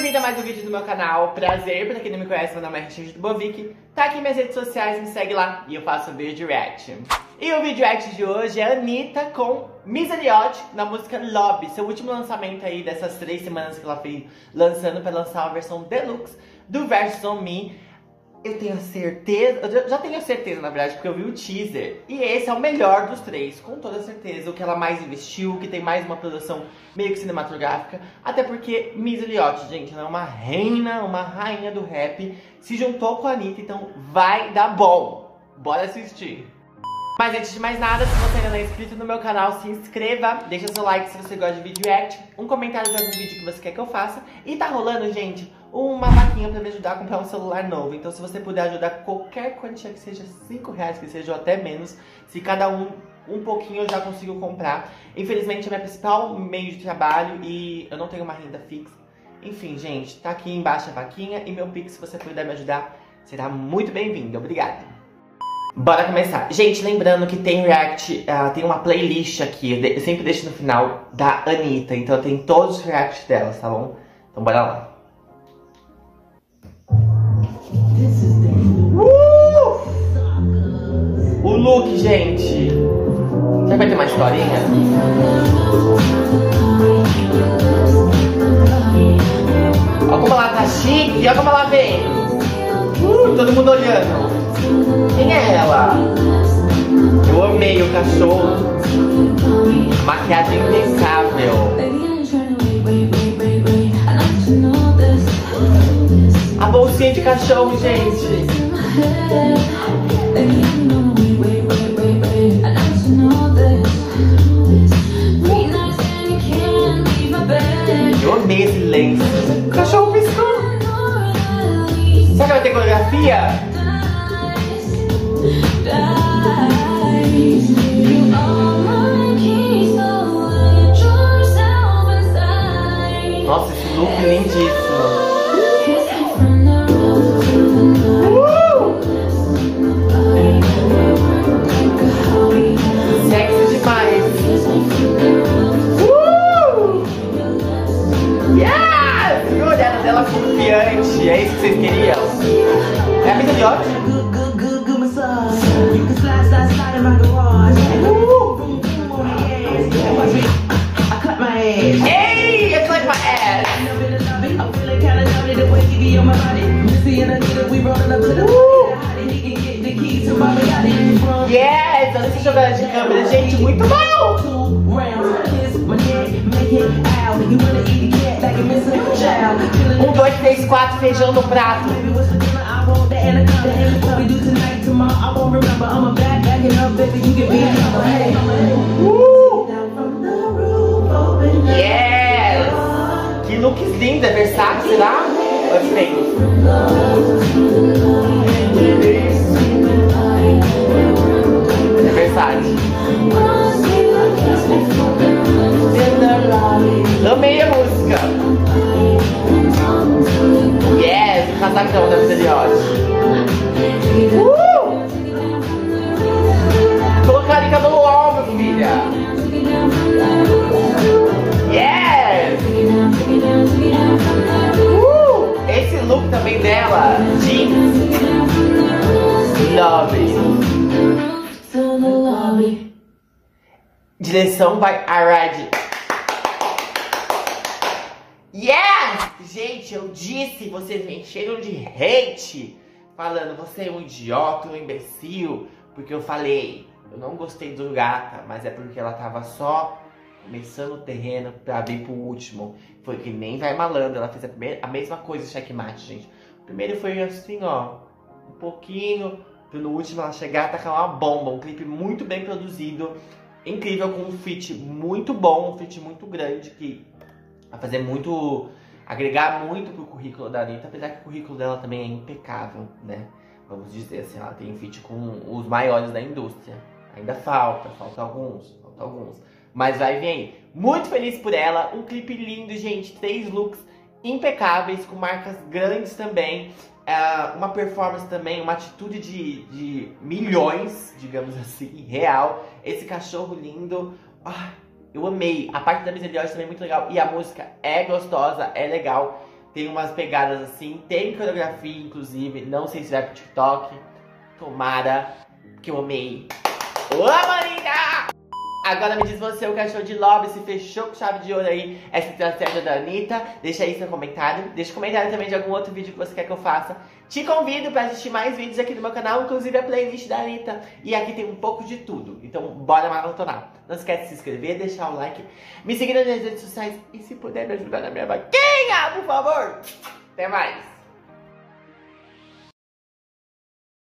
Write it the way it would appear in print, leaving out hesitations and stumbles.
bem-vindo a mais um vídeo do meu canal. Prazer, pra quem não me conhece, meu nome é Richard Dubovic. Tá aqui minhas redes sociais, me segue lá e eu faço vídeo react. E o vídeo react de hoje é a Anitta com Miss Elliott na música Lobby, seu último lançamento aí dessas 3 semanas que ela fez lançando pra lançar uma versão deluxe do Versus On Me. Eu tenho certeza, eu já tenho certeza na verdade, porque eu vi o teaser. E esse é o melhor dos 3, com toda certeza. O que ela mais investiu, o que tem mais uma produção meio que cinematográfica. Até porque Miss Elliott, gente, ela é uma reina, uma rainha do rap. Se juntou com a Anitta, então vai dar bom. Bora assistir. Mas antes de mais nada, se você ainda não é inscrito no meu canal, se inscreva, deixa seu like se você gosta de vídeo react, um comentário de algum vídeo que você quer que eu faça. E tá rolando, gente, uma vaquinha pra me ajudar a comprar um celular novo. Então se você puder ajudar qualquer quantia que seja, 5 reais que seja ou até menos, se cada um pouquinho eu já consigo comprar. Infelizmente é meu principal meio de trabalho e eu não tenho uma renda fixa. Enfim, gente, tá aqui embaixo a vaquinha e meu Pix, se você puder me ajudar, será muito bem-vindo. Obrigado. Bora começar. Gente, lembrando que tem react, tem uma playlist aqui, eu sempre deixo no final, da Anitta. Então tem todos os reacts delas, tá bom? Então bora lá. O look, gente. Será que vai ter uma historinha? Olha como ela tá chique, olha como ela vem. Todo mundo olhando. Quem é ela? Eu amei o cachorro. Maquiagem impecável. A bolsinha de cachorro, gente. Eu amei esse lenço. O cachorro piscou. Será que vai ter coreografia? Nossa, esse look é lindíssimo. Sexy demais. Yes! E a olhada dela confiante. É isso que vocês queriam? É a Miss Elliott? Hey, I clap my ass. Yes, olha essa jogada de câmera, gente, muito bom. 1, 2, 3, 4, feijão no prato. Yes! Que looks lindos, é Versace, será? Ou é feio? É Versace. Amei a música. Yes, o casacão da Miss Elliott. Colocar ali cabelo longo, filha. Yes! Esse look também dela, jeans. Lobby. Direção by Arad. Yes! Gente, eu disse, vocês me encheram de hate. Falando, você é um idiota, um imbecil. Porque eu falei, eu não gostei do Gata, mas é porque ela tava só começando o terreno pra vir pro último. Foi que nem Vai Malandro, ela fez a mesma coisa, checkmate, gente. O primeiro foi assim, ó, um pouquinho, pra no último ela chegar e tacar uma bomba. Um clipe muito bem produzido, incrível, com um feat muito bom, um feat muito grande, que vai fazer muito, agregar muito pro currículo da Anitta, apesar que o currículo dela também é impecável, né? Vamos dizer assim, ela tem feat com os maiores da indústria. Ainda falta alguns. Mas vai vir aí. Muito feliz por ela, um clipe lindo, gente. 3 looks impecáveis, com marcas grandes também. Uma performance também, uma atitude de milhões, digamos assim, real. Esse cachorro lindo. Eu amei. A parte da Miss Elliott também é muito legal. E a música é gostosa, é legal. Tem umas pegadas assim, tem coreografia, inclusive. Não sei se vai pro TikTok. Tomara, que eu amei. Ô, Anitta! Agora me diz você o que achou de Lobby, se fechou com chave de ouro aí essa estratégia da Anitta. Deixa aí seu comentário. Deixa um comentário também de algum outro vídeo que você quer que eu faça. Te convido pra assistir mais vídeos aqui no meu canal, inclusive a playlist da Anitta. E aqui tem um pouco de tudo, então bora maratonar. Não esquece de se inscrever, deixar o like, me seguir nas redes sociais e se puder me ajudar na minha vaquinha, por favor. Até mais!